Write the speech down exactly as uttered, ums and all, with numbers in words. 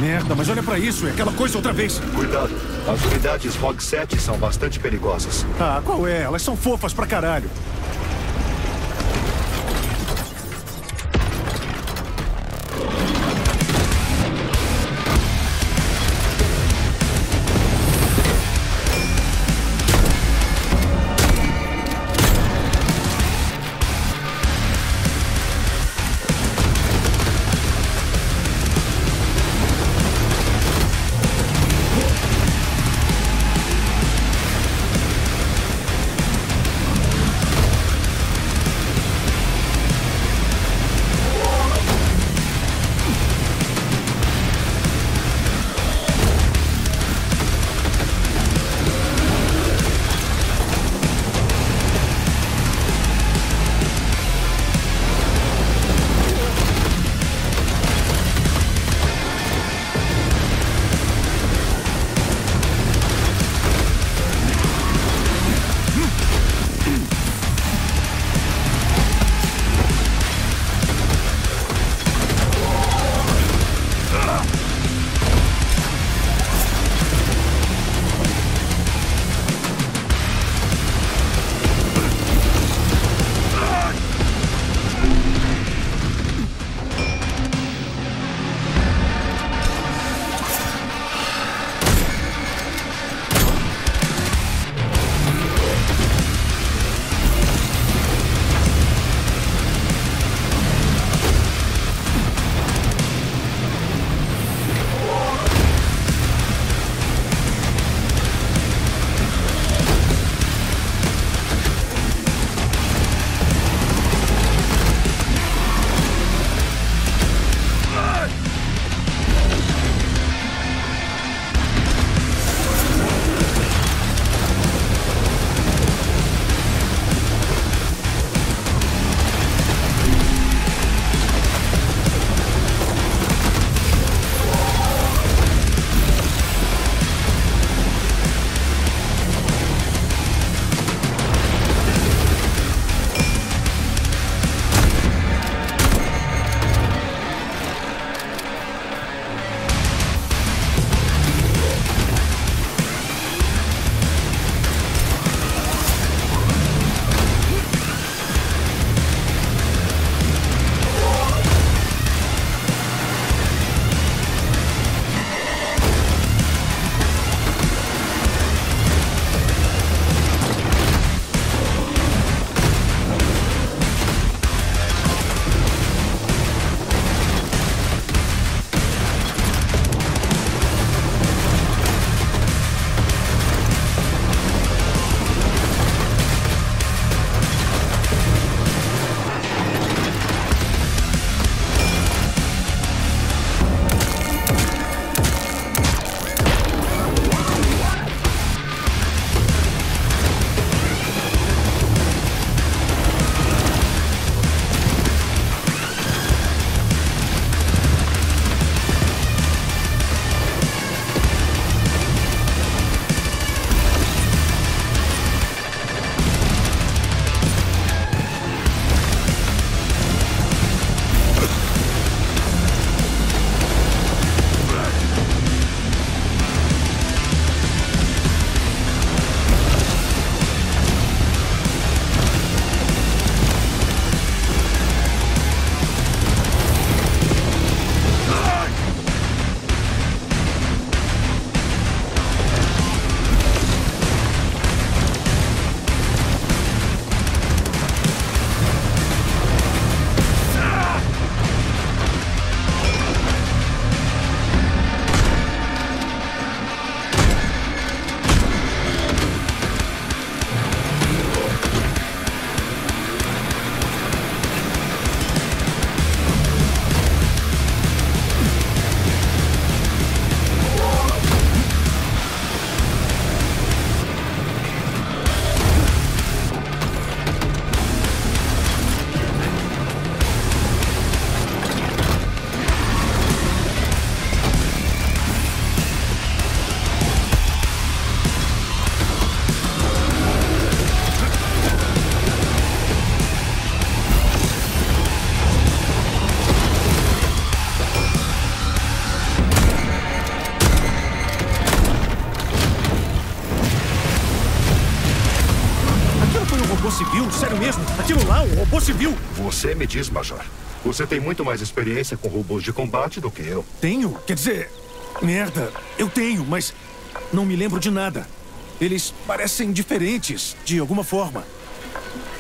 Merda, mas olha pra isso, é aquela coisa outra vez. Cuidado, as unidades R O G sete são bastante perigosas. Ah, qual é? Elas são fofas pra caralho. sério mesmo? Aquilo lá, um robô civil. Você me diz, Major. Você tem muito mais experiência com robôs de combate do que eu. Tenho? Quer dizer... Merda, eu tenho, mas não me lembro de nada. Eles parecem diferentes, de alguma forma.